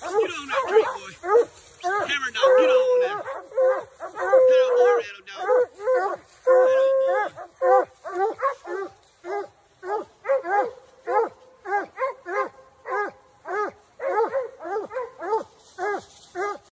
Get on that tree, boy. Hammer dog, get on there.